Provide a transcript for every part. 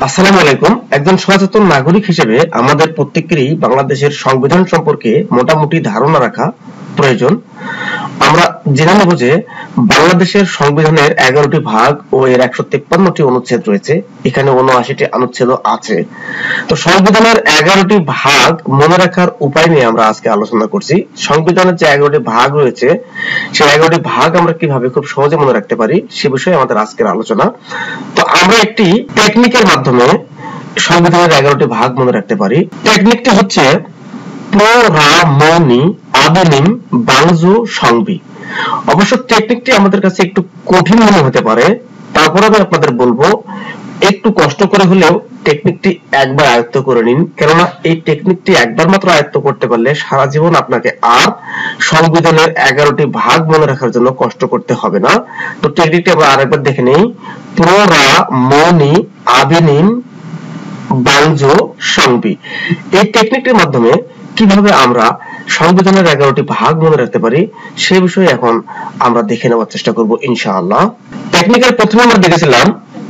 আসসালামু আলাইকুম। একজন সচেতন নাগরিক হিসেবে আমাদের প্রত্যেকেরই বাংলাদেশের সংবিধান সম্পর্কে মোটামুটি ধারণা রাখা প্রয়োজন। আমরা জেনে নেব যে বাংলাদেশের সংবিধানের 11টি ভাগ ও এর 153টি অনুচ্ছেদ রয়েছে। এখানে 79টি অনুচ্ছেদও আছে। তো সংবিধানের 11টি ভাগ মনে রাখার উপায় নিয়ে আমরা আজকে আলোচনা করছি। সংবিধানের যে 11টি ভাগ রয়েছে সেই 11টি ভাগ আমরা কিভাবে খুব সহজে মনে রাখতে পারি সে বিষয়ে আমাদের আজকের আলোচনা। তো আমরা একটি টেকনিকের মাধ্যমে সংবিধানের 11টি ভাগ মনে রাখতে পারি। টেকনিকটি হচ্ছে প্র রা মৌনি আবেনিম বাংজু সংবি। অবশ্য টেকনিকটি আমাদের কাছে একটু কঠিন মনে হতে পারে, তারপর আমি আপনাদের বলবো একটু কষ্ট করে হলেও টেকনিকটি একবার আয়ত্ত করে নিন, কেননা এই টেকনিকটি একবার মাত্র আয়ত্ত করতে পারলে সারা জীবন আপনাকে আর সংবিধানের 11টি ভাগ মনে রাখার জন্য কষ্ট করতে হবে না। তো টেকনিকটি আমরা আরেকবার দেখে নেই। প্র রা মৌনি আবেনিম বাংজু সংবি। এই টেকনিকটির মাধ্যমে কিভাবে আমরা সংবিধানের 11টি ভাগ মনে রাখতে পারি সে বিষয়ে এখন আমরা দেখে নেওয়ার চেষ্টা করব ইনশাআল্লাহ। টেকনিকের প্রথমে আমরা দেখেছিলাম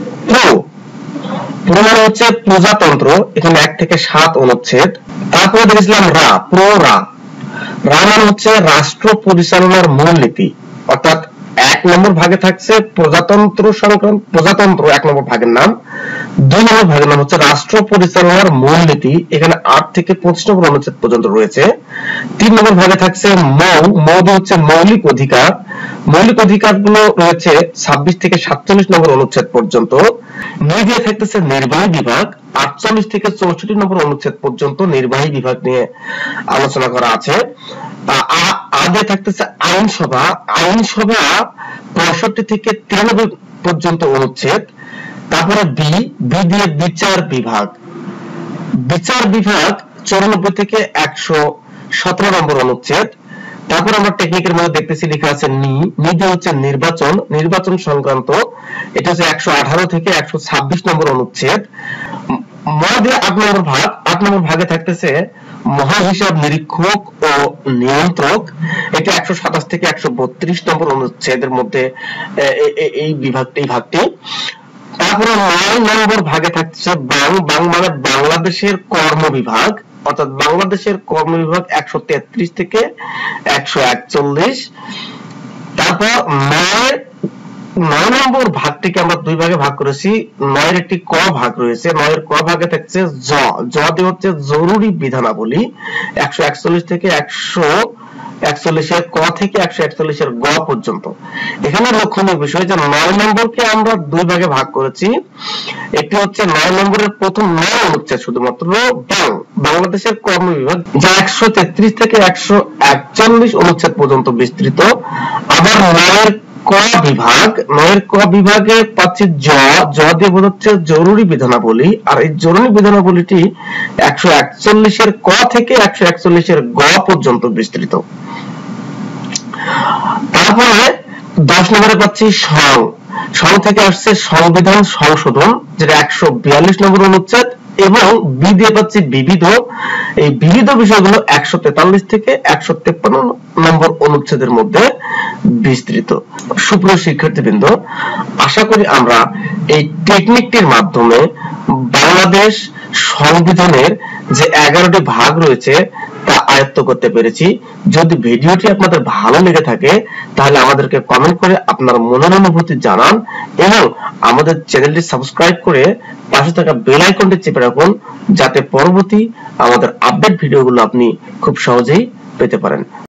প্র মানে হচ্ছে প্রজাতন্ত্র, এখানে 1 থেকে 7 অনুচ্ছেদ। তারপরে দেখেছিলাম রা, প্র রা মানে হচ্ছে রাষ্ট্র পরিচালনার মূলনীতি, অর্থাৎ 1 নম্বর ভাগে থাকছে প্রজাতন্ত্র সংক্রান্ত, প্রজাতন্ত্র 1 নম্বর ভাগের নাম। 2 নম্বর ভাগের নাম হচ্ছে রাষ্ট্র পরিচালনার মূলনীতি, এখানে 8 থেকে 25 নম্বর অনুচ্ছেদ পর্যন্ত রয়েছে। 3 নম্বর ভাগে থাকছে মৌ হচ্ছে মৌলিক অধিকার, মৌলিক অধিকারগুলো রয়েছে 26 থেকে 47 নম্বর অনুচ্ছেদ পর্যন্ত। নিয়ে থাকতেছে নির্বাহী বিভাগ, 48 থেকে 64 নম্বর অনুচ্ছেদ পর্যন্ত নির্বাহী বিভাগ নিয়ে আলোচনা করা আছে। আগে থাকতেছে আইনসভা, আইনসভা 65 থেকে 93 পর্যন্ত অনুচ্ছেদ। তারপরে বি দিয়ে বিচার বিভাগ, বিচার বিভাগ 94 থেকে 117 নম্বর অনুচ্ছেদ। তারপর আমরা টেকনিকের মধ্যে দেখতেছি লেখা আছে দিয়ে হচ্ছে নির্বাচন, নির্বাচন সংক্রান্ত, এটা হচ্ছে 118 থেকে 126 নম্বর অনুচ্ছেদ। দিয়ে 8 নম্বর ভাগ, 8 নম্বর ভাগে থাকতেছে মহাহিসাব নিরীক্ষক ও নিয়ন্ত্রক, এটা 127 থেকে 132 নম্বর অনুচ্ছেদের মধ্যে এই ভাগটি। তারপরে 9 নম্বর ভাগে থাকছে মানে বাংলাদেশের কর্ম বিভাগ, অর্থাৎ বাংলাদেশের কর্ম বিভাগ 133 থেকে 141। তারপর 9 নম্বর ভাগটিকে আমরা 2 ভাগে ভাগ করেছি। 9 এর একটি ক ভাগ রয়েছে, 9 এর ক ভাগে থাকছে দিয়ে হচ্ছে জরুরি বিধানাবলী 141 থেকে 141 এর ক থেকে 141 এর গ পর্যন্ত। এখানে লক্ষণীয় বিষয় যে 9 নম্বরকে আমরা 2 ভাগে ভাগ করেছি। একটি হচ্ছে 9 নম্বরের প্রথম 9 অনুচ্ছেদ শুধুমাত্র বাংলাদেশের কর্ম বিভাগ, যা 133 থেকে 141 অনুচ্ছেদ পর্যন্ত বিস্তৃত। আবার 9 এর ক বিভাগে পাচ্ছি দিয়ে বোঝাচ্ছে জরুরি বিধানাবলী, আর এই জরুরি বিধানাবলীটি 141 এর ক থেকে 141 এর গ পর্যন্ত বিস্তৃত। তারপরে 10 নম্বরে পাচ্ছি সং থেকে আসছে সংবিধান সংশোধন, যেটা 142 নম্বর অনুচ্ছেদ, এবং বি দিয়ে পাচ্ছি বিবিধ, এই বিবিধ বিষয়গুলো 143 থেকে 153 নম্বর অনুচ্ছেদের মধ্যে বিস্তৃত। সুপ্রিয় শিক্ষার্থীবৃন্দ, আশা করি আমরা এই টেকনিকটির মাধ্যমে বাংলাদেশ সংবিধানের যে 11টি ভাগ রয়েছে তা আয়ত্ত করতে পেরেছি। যদি ভিডিওটি আপনাদের ভালো লেগে থাকে তাহলে আমাদেরকে কমেন্ট করে আপনার মনের অনুভূতি জানান, এবং আমাদের চ্যানেলটি সাবস্ক্রাইব করে পাশে থাকা বেল আইকনটি চেপে রাখুন, যাতে পরবর্তী আমাদের আপডেট ভিডিওগুলো আপনি খুব সহজেই পেতে পারেন।